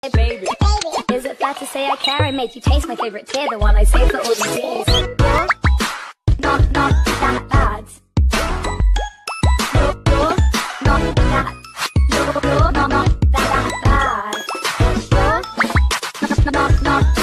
baby. Is it fair to say I care? I made you taste my favorite tear, the one I saved for all these years. You're not that bad. You're not that. You're not that bad. You're not